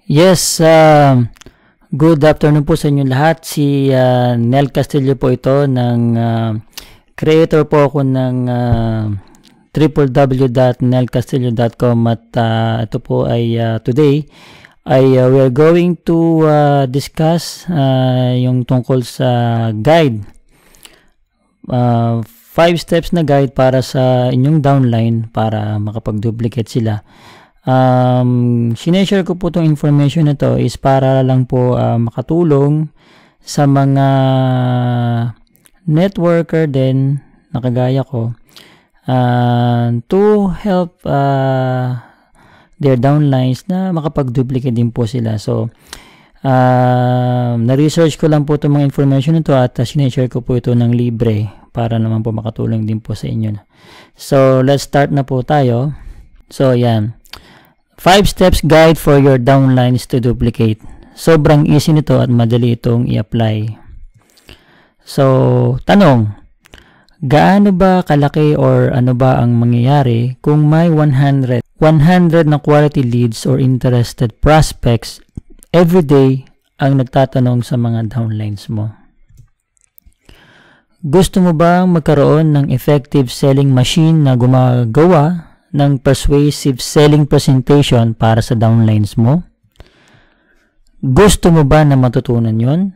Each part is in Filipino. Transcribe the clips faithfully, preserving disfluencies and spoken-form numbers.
Yes, um, good afternoon po sa inyo lahat. Si uh, Nel Castillo po ito ng uh, creator po ako ng uh, w w w dot nel castillo dot com at uh, ito po ay uh, today ay uh, we are going to uh, discuss uh, yung tungkol sa guide. Uh, five steps na guide para sa inyong downline para makapag-duplicate sila. Um, sineshare ko po itong information na to is para lang po uh, makatulong sa mga networker din na kagaya ko uh, to help uh, their downlines na makapag-duplicate din po sila. So, uh, na-research ko lang po itong mga information na to at uh, sineshare ko po ito ng libre para naman po makatulong din po sa inyo. So, let's start na po tayo. So, yan. five steps guide for your downlines to duplicate. Sobrang easy nito at madali itong i-apply. So, tanong, gaano ba kalaki or ano ba ang mangyayari kung may one hundred, one hundred na quality leads or interested prospects every day ang nagtatanong sa mga downlines mo? Gusto mo bang magkaroon ng effective selling machine na gumagawa ng persuasive selling presentation para sa downlines mo? Gusto mo ba na matutunan yon?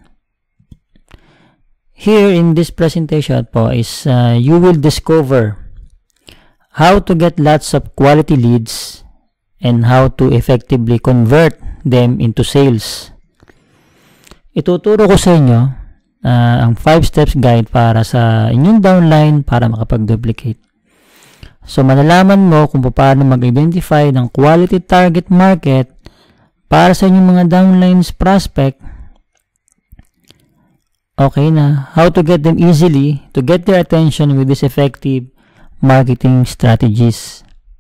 Here in this presentation po is uh, you will discover how to get lots of quality leads and how to effectively convert them into sales. Ituturo ko sa inyo uh, ang five steps guide para sa inyong downline para makapag-duplicate. So, malalaman mo kung paano mag-identify ng quality target market para sa inyong mga downlines prospect. Okay na. How to get them easily to get their attention with these effective marketing strategies.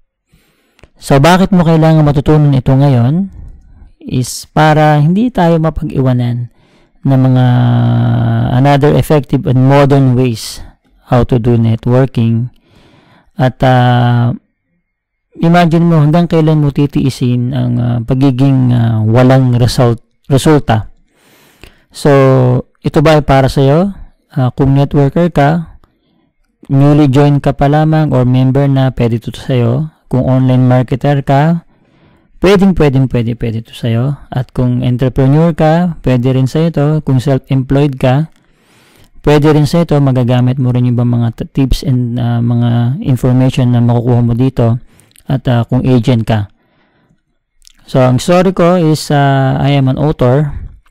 So, bakit mo kailangan matutunan ito ngayon? Is para hindi tayo mapag-iwanan ng mga another effective and modern ways how to do networking. At uh, imagine mo hanggang kailan mo titiisin ang uh, pagiging uh, walang result, resulta. So, ito ba ay para sa'yo? Uh, kung networker ka, newly join ka pa lamang or member na, pwede ito sa'yo. Kung online marketer ka, pwedeng pwedeng pwede pwede ito sa'yo. At kung entrepreneur ka, pwede rin sa'yo ito. Kung self-employed ka, pwede rin sa ito, magagamit mo rin yung mga tips and uh, mga information na makukuha mo dito at uh, kung agent ka. So, ang story ko is uh, I am an author.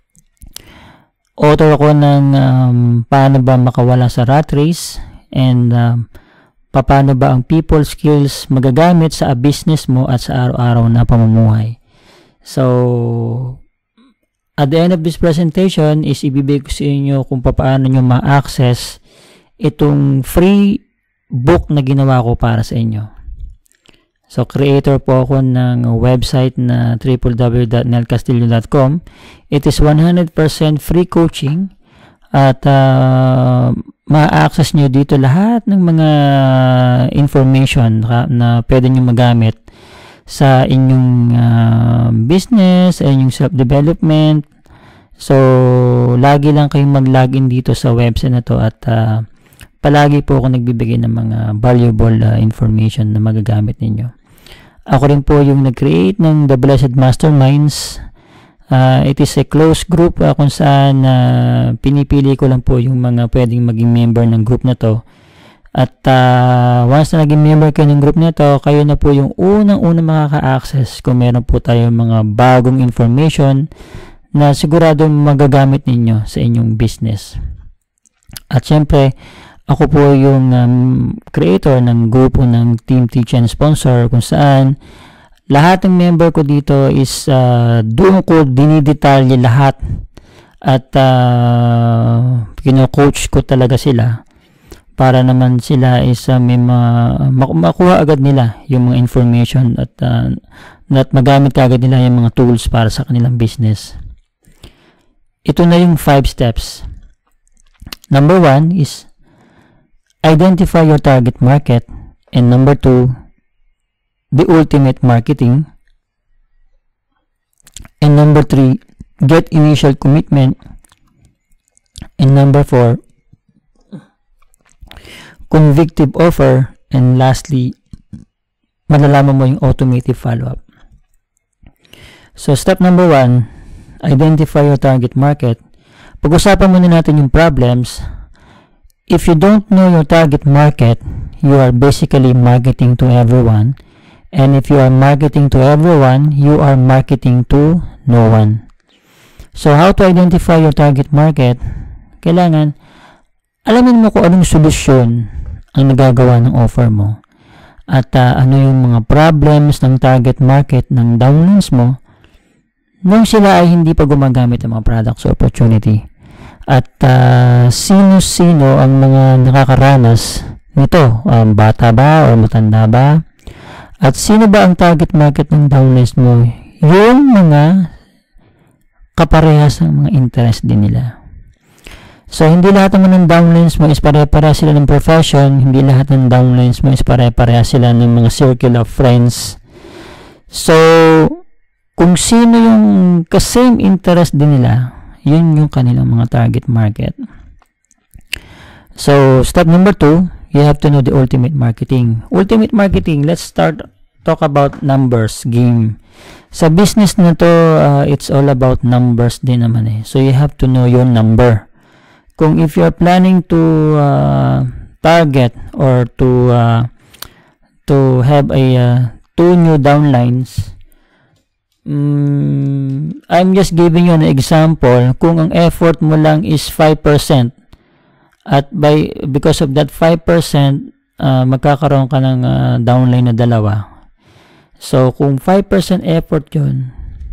Author ako ng um, paano ba makawala sa rat race and um, paano ba ang people skills magagamit sa business mo at sa araw-araw na pamumuhay. So, at the end of this presentation is ibibigay ko sa inyo kung paano nyo ma-access itong free book na ginawa ko para sa inyo. So, creator po ako ng website na w w w dot nel castillo dot com. It is one hundred percent free coaching at uh, ma-access nyo dito lahat ng mga information na pwede nyo magamit sa inyong uh, business, sa inyong self-development. So, lagi lang kayong mag-login dito sa website na to at uh, palagi po ako nagbibigay ng mga valuable uh, information na magagamit ninyo. Ako rin po yung nag-create ng The Blessed Masterminds. Uh, it is a closed group uh, kung saan uh, pinipili ko lang po yung mga pwedeng maging member ng group na to. At uh, once na naging member kayo ng group nito, kayo na po yung unang-unang makaka-access kung meron po tayo mga bagong information na siguradong magagamit ninyo sa inyong business. At syempre, ako po yung um, creator ng grupo ng Team Teach and Sponsor kung saan lahat ng member ko dito is uh, doon ko dinidetalye lahat at uh, kino-coach ko talaga sila para naman sila is uh, may ma makuha agad nila yung mga information at, uh, at magamit agad nila yung mga tools para sa kanilang business. Ito na yung five steps. Number one is identify your target market, and number two, the ultimate marketing. And And number three, get initial commitment. And number four, convictive offer. And lastly, malalaman mo yung automative follow-up. So, step number one, identify your target market. Pag-usapan muna natin yung problems. If you don't know your target market, you are basically marketing to everyone. And if you are marketing to everyone, you are marketing to no one. So, how to identify your target market? Kailangan, alamin mo kung anong solusyon ang nagagawa ng offer mo. At uh, ano yung mga problems ng target market ng downlines mo nung sila ay hindi pa gumagamit ng mga products o opportunity. At uh, sino-sino ang mga nakakaranas nito? Um, bata ba o matanda ba? At sino ba ang target market ng downlines mo? Yung mga kaparehas ng mga interest din nila. So, hindi lahat naman ng downlines mo is pare-pareha sila ng profession. Hindi lahat ng downlines mo is pare-pareha sila ng mga circle of friends. So, kung sino yung ka-same interest din nila, yun yung kanilang mga target market. So, step number two, you have to know the ultimate marketing. Ultimate marketing, let's start talk about numbers game. Sa business na to, uh, it's all about numbers din naman eh. So, you have to know your number. Kung if you're planning to uh, target or to uh, to have a uh, two new downlines, um, I'm just giving you an example. Kung ang effort mo lang is five percent at by because of that five percent uh, magkakaroon ka ng uh, downline na dalawa. So kung five percent effort yun,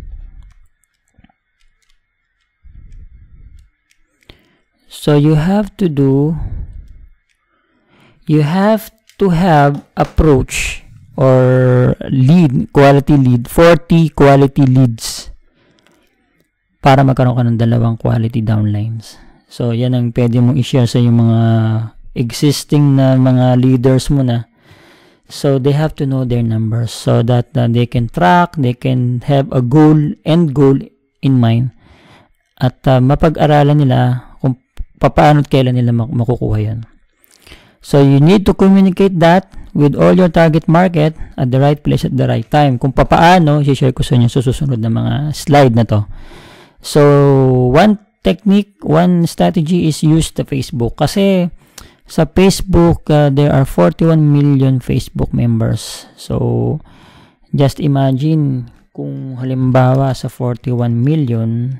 so you have to do, you have to have approach or lead, quality lead, forty quality leads para magkaroon ka ng dalawang quality downlines. So, yan ang pwede mong i-share sa yung mga existing na mga leaders mo na. So, they have to know their numbers so that uh, they can track, they can have a goal, end goal in mind. At uh, mapag-aralan nila kung paano at kailan nila makukuha yan. So, you need to communicate that with all your target market at the right place at the right time. Kung paano, i-share ko sa inyo sa susunod na mga slide na to. So, one technique, one strategy is use the Facebook. Kasi, sa Facebook, uh, there are forty-one million Facebook members. So, just imagine kung halimbawa sa forty-one million,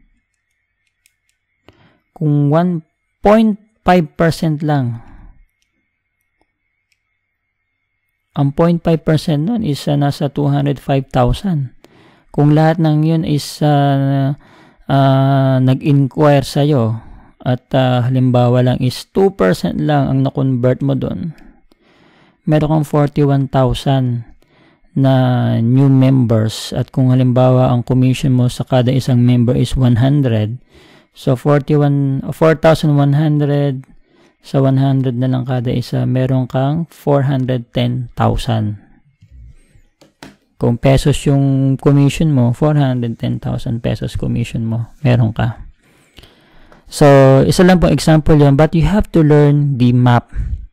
kung one point five percent lang, ang zero point five percent nun is uh, nasa two hundred five thousand. Kung lahat ng yun is uh, uh, nag-inquire sa'yo at uh, halimbawa lang is two percent lang ang na-convert mo dun, meron kang forty-one thousand na new members. At kung halimbawa ang commission mo sa kada isang member is one hundred, so forty-one, four thousand one hundred sa one hundred na lang kada isa, meron kang four hundred ten thousand. Kung pesos yung commission mo, four hundred ten thousand pesos commission mo, meron ka. So, isa lang pong example yan, but you have to learn the map.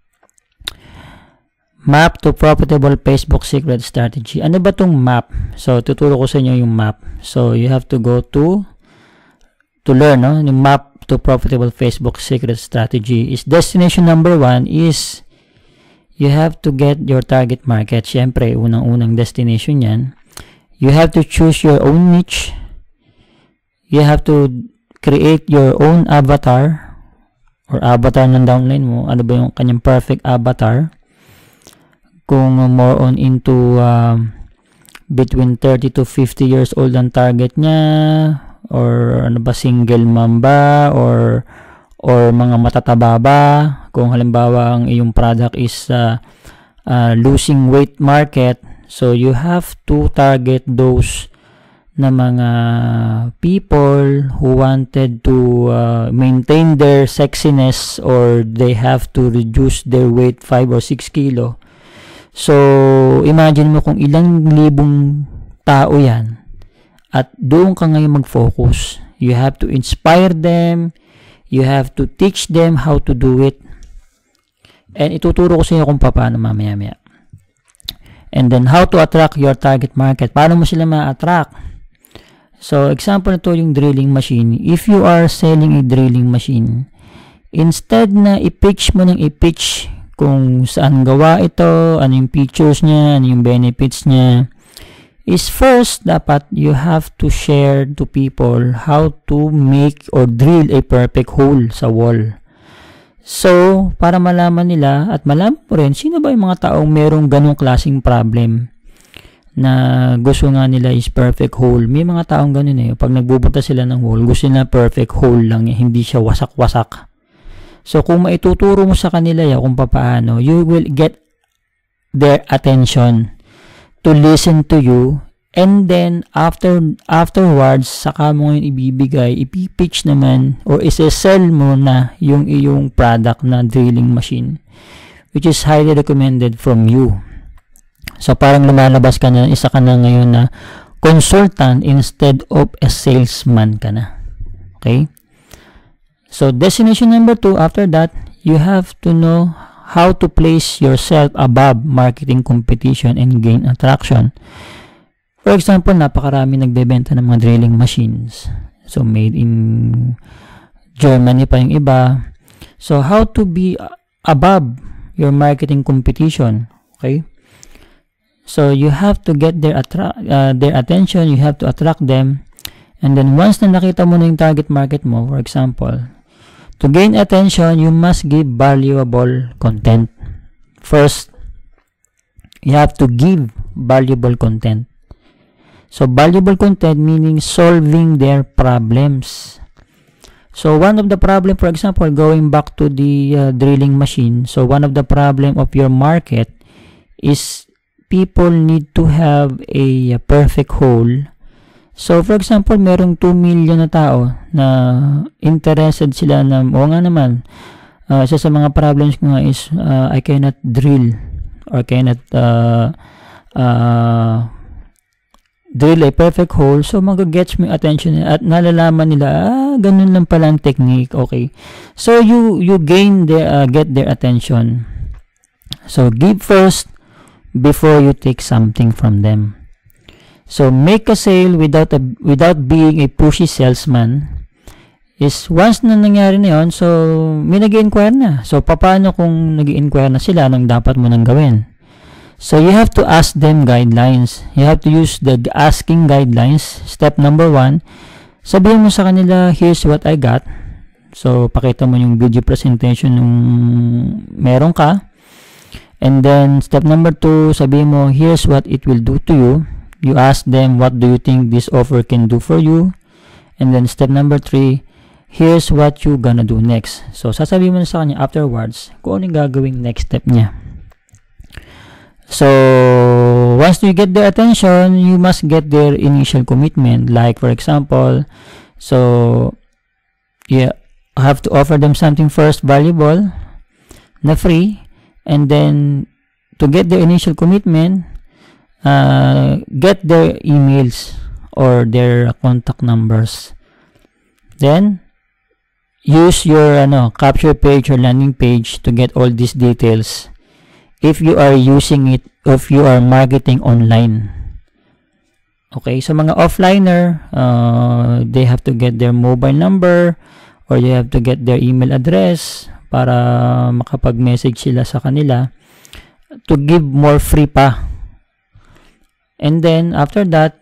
Map to profitable Facebook secret strategy. Ano ba tong map? So, tuturo ko sa inyo yung map. So, you have to go to to learn, no? Yung map to profitable Facebook secret strategy is destination number one is you have to get your target market. Siyempre, unang-unang destination yan. You have to choose your own niche. You have to create your own avatar or avatar ng downline mo. Ano ba yung kanyang perfect avatar? Kung more on into uh, between thirty to fifty years old ang target niya, or ano ba, single mom ba, or or mga matataba ba, kung halimbawa ang iyong product is uh, uh, losing weight market, so you have to target those na mga people who wanted to uh, maintain their sexiness or they have to reduce their weight five or six kilo. So, imagine mo kung ilang libong tao yan At doon ka ngayon mag-focus. You have to inspire them. You have to teach them how to do it. And ituturo ko sa inyo kung paano mamaya-maya. And then, how to attract your target market. Paano mo sila ma-attract? So, example nito yung drilling machine. If you are selling a drilling machine, instead na i-pitch mo ng i-pitch kung saan gawa ito, ano yung features niya, ano yung benefits niya, is first, dapat you have to share to people how to make or drill a perfect hole sa wall. So, para malaman nila at malaman mo rin, sino ba yung mga taong merong ganong klaseng problem na gusto nga nila is perfect hole. May mga taong ganun eh. Pag nagbubuta sila ng hole, gusto nila perfect hole lang, eh, hindi siya wasak-wasak. So, kung maituturo mo sa kanila yan kung paano, you will get their attention to listen to you, and then after afterwards saka mo ngayon ibibigay, ipipitch naman or isa-sell mo na yung iyong product na drilling machine, which is highly recommended from you. So parang lumalabas ka na, isa ka na ngayon na consultant instead of a salesman ka na. Okay? So destination number two, after that, you have to know how to place yourself above marketing competition and gain attraction. For example, napakarami nagbebenta ng mga drilling machines. So, made in Germany pa yung iba. So, how to be above your marketing competition. Okay? So, you have to get their, attra uh, their attention. You have to attract them. And then, once na nakita mo na yung target market mo, for example, to gain attention, you must give valuable content. First, you have to give valuable content. So, valuable content meaning solving their problems. So, one of the problem, for example, going back to the uh, drilling machine. So, one of the problem of your market is people need to have a, a perfect hole. So, for example, merong two million na tao na interested sila na, o nga naman, uh, isa sa mga problems ko nga is, uh, I cannot drill or cannot uh, uh, drill a perfect hole. So, mag-gets mo yung attention at nalalaman nila, ah, ganun lang pala ang technique. Okay. So, you you gain their, uh, get their attention. So, give first before you take something from them. So, make a sale without a, without being a pushy salesman is once na nangyari na yun, so, may nag-inquire na. So, paano kung nag-inquire na sila, anong dapat mo nang gawin? So, you have to ask them guidelines. You have to use the asking guidelines. Step number one, sabihin mo sa kanila, here's what I got. So, pakita mo yung video presentation yung meron ka. And then, step number two, sabihin mo, here's what it will do to you. You ask them, what do you think this offer can do for you? And then, step number three, here's what you gonna do next. So, sasabihin mo na sa kanya afterwards kung anong gagawing next step niya. So, once you get their attention, you must get their initial commitment. Like, for example, so, you have to offer them something first valuable, na free, and then, to get their initial commitment, uh, get their emails or their contact numbers. Then, use your ano, capture page or landing page to get all these details. If you are using it, if you are marketing online. Okay, so mga offliner, uh, they have to get their mobile number or you have to get their email address para makapag-message sila sa kanila to give more free pa. And then, after that,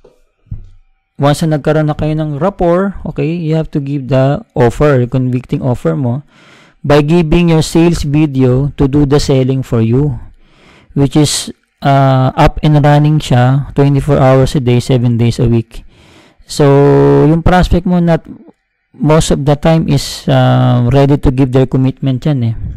once na nagkaroon na kayo ng rapport, okay, you have to give the offer, convicting offer mo, by giving your sales video to do the selling for you, which is uh, up and running siya twenty-four hours a day, seven days a week. So, yung prospect mo not most of the time is uh, ready to give their commitment yan eh.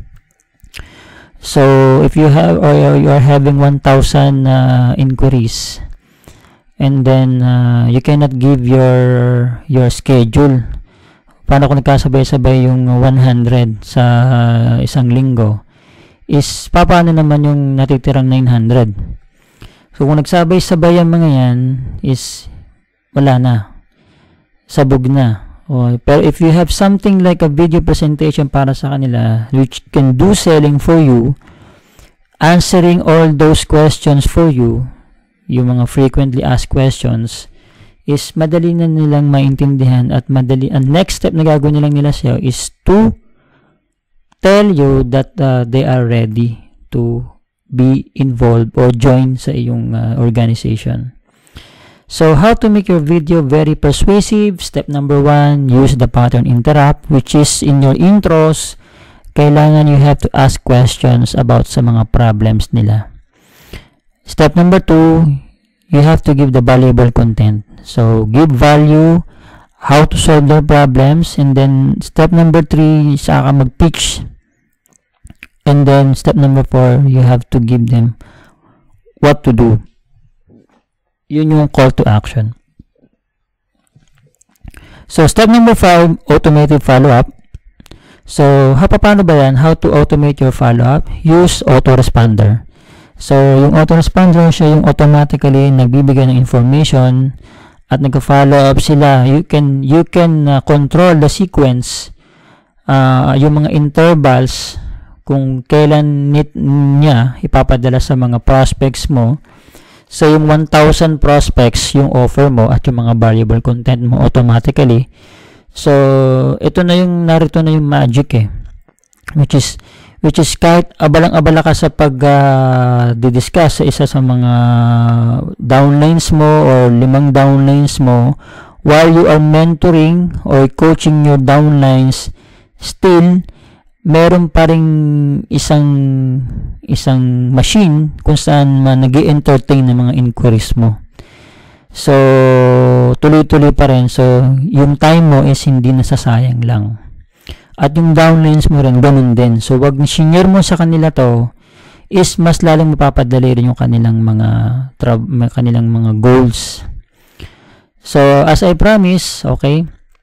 So, if you have or you are having one thousand uh, inquiries and then uh, you cannot give your your schedule, paano kung nagkasabay-sabay yung one hundred sa uh, isang linggo? Is, paano naman yung natitirang nine hundred? So, kung nagsabay-sabay ang mga yan, is, wala na. Sabog na. O, pero if you have something like a video presentation para sa kanila, which can do selling for you, answering all those questions for you, yung mga frequently asked questions, is madali na nilang maintindihan at madali, ang next step na gagawin nilang nila sa'yo is to tell you that uh, they are ready to be involved or join sa iyong uh, organization. So, how to make your video very persuasive? Step number one, use the pattern interrupt, which is in your intros, kailangan you have to ask questions about sa mga problems nila. Step number two, you have to give the valuable content. So, give value, how to solve their problems, and then step number three, saka mag-pitch. And then step number four, you have to give them what to do. Yun yung call to action. So, step number five, automated follow-up. So, ha, paano ba yan? How to automate your follow-up? Use autoresponder. So, yung autoresponder, siya yung automatically nagbibigay ng information at nagka-follow up sila. You can, you can uh, control the sequence, uh, yung mga intervals, kung kailan nit niya ipapadala sa mga prospects mo. So, yung one thousand prospects yung offer mo at yung mga valuable content mo automatically. So, ito na yung, narito na yung magic eh. Which is, which is kahit abalang-abala ka sa pag-discuss uh, sa isa sa mga downlines mo or limang downlines mo, while you are mentoring or coaching your downlines, still, meron pa ring isang isang machine kung saan man nag-i-entertain ng mga inquiries mo. So, tuloy-tuloy pa rin. So, yung time mo is hindi nasasayang lang. At yung downlines mo rin, ganun din. So, wag ni-share mo sa kanila to, is mas lalong mapapadali rin yung kanilang mga, kanilang mga goals. So, as I promise, okay,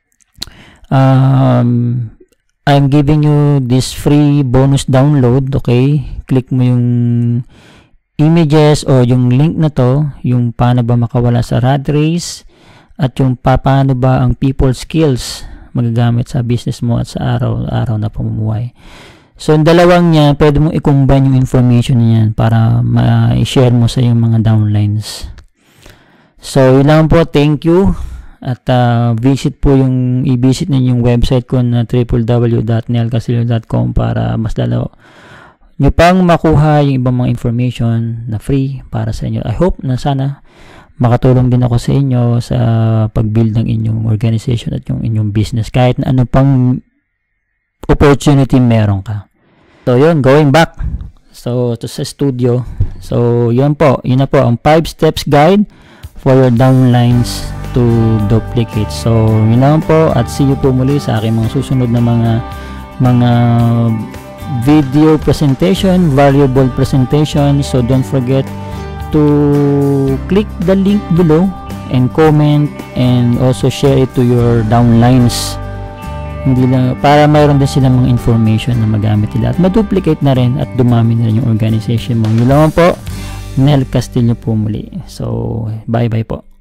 um, I'm giving you this free bonus download, okay? Click mo yung images o yung link na to, yung paano ba makawala sa rat race at yung pa, paano ba ang people skills magagamit sa business mo at sa araw-araw na pamumuhay. So, yung dalawang niya, pwede mong i-combine yung information niyan para ma-share mo sa yung mga downlines. So, yun lang po. Thank you. At uh, visit po yung, i-visit ninyo yung website ko na w w w dot nel castillo dot com para mas lalo nyo pang makuha yung ibang mga information na free para sa inyo. I hope na sana makatulong din ako sa inyo sa pag-build ng inyong organization at yung inyong business kahit na ano pang opportunity meron ka. So, yun, going back so to sa studio. So, yun po, yun na po ang five steps guide for your downlines to duplicate. So, yun lang po at see you po muli sa aking mga susunod na mga mga video presentation, valuable presentation. So, don't forget to click the link below and comment and also share it to your downlines. Hindi lang, para mayroon din silang mga information na magamit nila at maduplicate na rin at dumami na rin yung organization mo. Yun lang po, Nel Castillo po muli. So, bye bye po.